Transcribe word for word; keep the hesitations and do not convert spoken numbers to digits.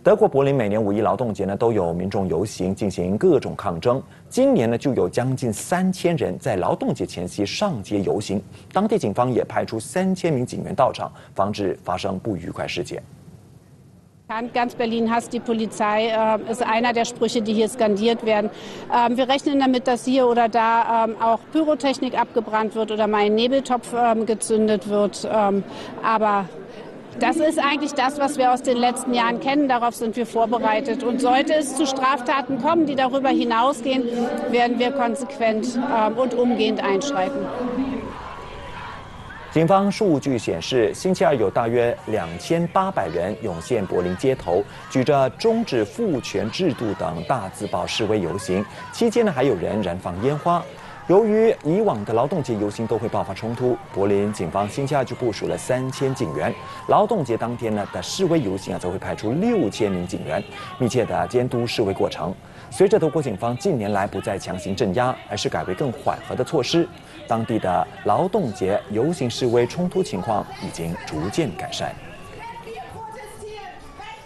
德国柏林每年五一劳动节呢，都有民众游行进行各种抗争。今年呢，就有将近三千人在劳动节前夕上街游行。当地警方也派出三千名警员到场，防止发生不愉快事件。 Ganz Berlin hasst die Polizei, äh, ist einer der Sprüche, die hier skandiert werden. Ähm, wir rechnen damit, dass hier oder da ähm, auch Pyrotechnik abgebrannt wird oder mal ein Nebeltopf ähm, gezündet wird. Ähm, aber das ist eigentlich das, was wir aus den letzten Jahren kennen. Darauf sind wir vorbereitet. Und sollte es zu Straftaten kommen, die darüber hinausgehen, werden wir konsequent ähm, und umgehend einschreiten. 警方数据显示，星期二有大约两千八百人涌现柏林街头，举着“终止父权制度”等大字报示威游行。期间呢，还有人燃放烟花。由于以往的劳动节游行都会爆发冲突，柏林警方星期二就部署了三千警员。劳动节当天呢的示威游行啊，则会派出六千名警员，密切的监督示威过程。随着德国警方近年来不再强行镇压，而是改为更缓和的措施。 当地的劳动节游行示威冲突情况已经逐渐改善。